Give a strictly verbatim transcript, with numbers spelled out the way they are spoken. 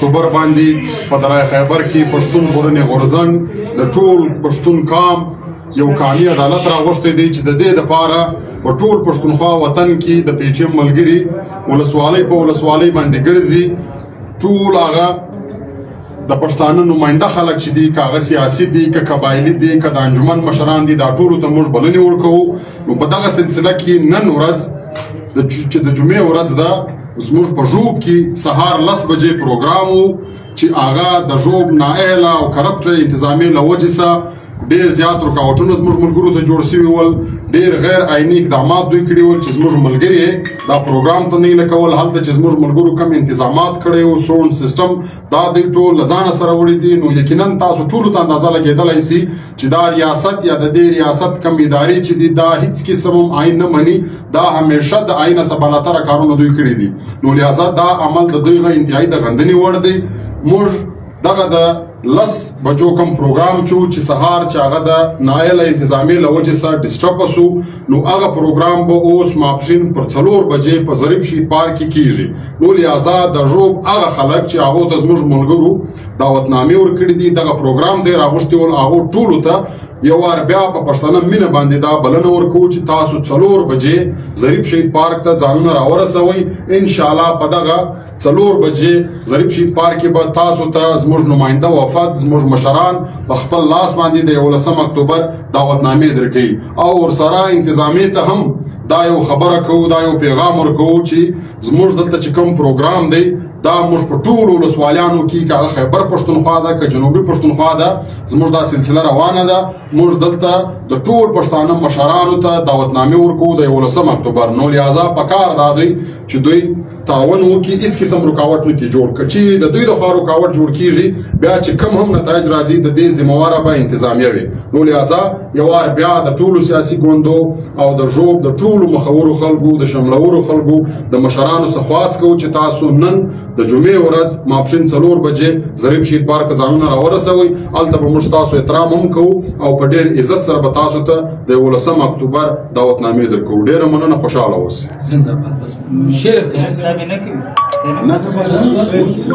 اکتوبر باندې په درای خیبر کې پښتون غورنې غورځنګ د ټول پښتون قام یو قامي عدالت راغوښتی دی چې د دې دپاره په ټول پښتونخوا وطن کې د پیچم ملګري ولسوالۍ په ولسوالۍ باندې ګرځي ټول هغه د پښتانه نماینده خلک چې دي که هغه سیاسي دي که قبایلي دي که د انجمن مشران دي دا ټولو ته موږ بلنې ورکوو. نو په دغه سلسله کې نن ورځ چې د جمعې ورځ ده زموږ په ژوب کې سهار لس بجې پروګرام و چې هغه د ژوب نااهله او کرپټه انتظامي له وجې څخه ډېر زیات رکاوټونه زموږ ملګرو ته جوړ شوي ول، ډېر غیر عیني اقدامات دوی کړي ول چې زموږ ملګري دا پروګرام ته نه لکول. هلته چې زموږ ملګرو کم انتظامات کړی وو ساوند سیسټم دا دوی ټول له ځانه سره وړي دي. نو یقینا تاسو ټولو ته اندازه لګېدلی سي چې دا ریاست یا د دې ریاست کم ادارې چې دي دا هیڅ قسم هم عین نه مني، دا همیشه د عین څخه بالاتره کارونه دوی کړي دي. نو لہذا دا عمل د دوی غا انتهایی د غندنې وړ دی. موږ دغه د لس بجو کم پروګرام چو چې سهار چې هغه د نااهله انتظامي له وجې څخه ډسټربه سو، نو هغه پروګرام به اوس ماپښین پر څلور بجې په ظریف شهید پارک کې کیږي. نو لہذا د ژوب هغه خلک چې هغو ته زموږ ملګرو دعوتنامې ورکړي دي دغه پروګرام دی راغوښتي ول هغو ټولو ته یو وار بیا په پښتانه مینه باندې دا بلنه ورکوو چې تاسو څلور بجې ظریف شهید پارک ته ځانونه راورسوئ. انشاءالله په دغه څلور بجې ظریف شهید پارک کې به تاسو ته زموږ نماینده وفد زموږ مشران په خپل لاس باندې د یولسم اکتوبر دعوتنامې درکوي او ورسره انتظامي ته هم دا یو خبره کوو، دا یو پیغام ورکوو چې زموږ دلته چې کوم پروګرام دی دا موږ په ټولو ولسوالیانو کې که هغه خیبر پښتونخوا ده که جنوبي پښتونخوا ده زموږ دا سلسله روانه ده. موږ دلته د ټول پښتانه مشرانو ته دعوتنامې ورکوو د یولسم اکتوبر. نو لہذا پکار دا دی چې دوی تعاون وکړي، هیڅ قسم رکاوټ نه کړي جوړ. که چیرې د دوی لخوا رکاوټ جوړ کیږي بیا چې کم هم نتایج راځي د دې ذمهواره به انتظامیه وي. نو لہذا یو وار بیا د ټولو سیاسي ګوندو او د ژوب د ټولو مخورو خلکو د شملورو خلکو د مشرانو څخه خواست کوو چې تاسو نن د جمعې ورځ ماپښین څلور بجې ظریف شهید پارک ته ځانونه راورسوئ. هلته به موږ ستاسو احترام هم کوو او په ډېر عزت سره به تاسو ته د یولسم اکتوبر دعوتنامې درکوو. ډېره مننه، خوشحاله اوسئ. زنده باد. بس شعر